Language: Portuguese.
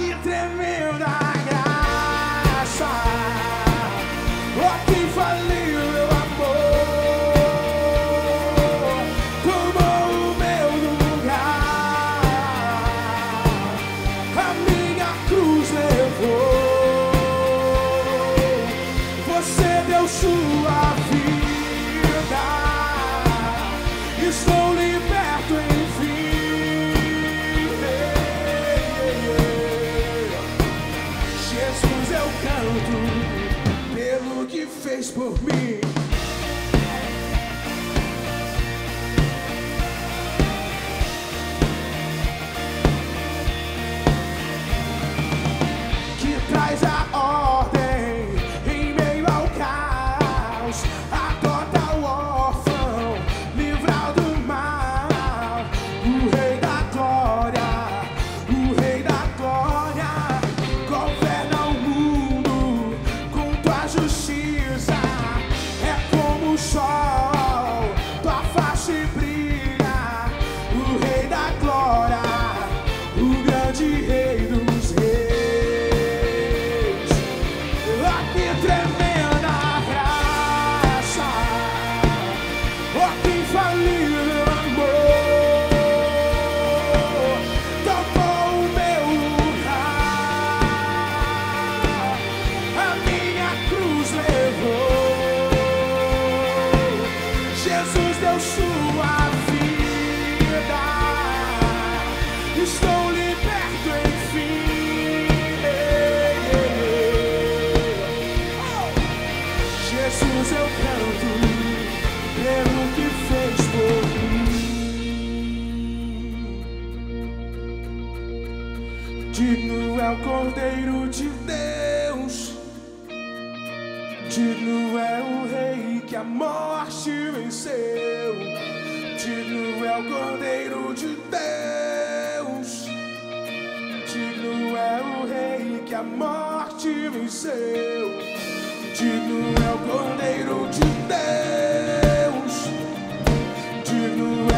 que tremenda graça! Oh, que faliu meu amor, tomou o meu lugar, a minha cruz levou. Você deu sua vida, estou liberto enfim. Jesus, eu canto pelo que fez por mim. Que traz a ordem em meio ao caos, adota o órfão, livra do mal. O Rei da Glória, o Rei da Glória, governa o mundo com tua justiça. É como o sol, tua face brilha. O Rei da Glória, o grande Rei dos Reis. Oh, que tremenda graça! Oh, que infalível amor, tomou o meu lugar, a minha cruz levou. Jesus deu sua vida, estou liberto enfim. Jesus, eu canto pelo que fez por mim. Digno é o Cordeiro de Deus, digno é o Rei que a morte venceu. Digno é o Cordeiro de Deus, digno é o Rei que a morte venceu. Digno é o Cordeiro de Deus, digno é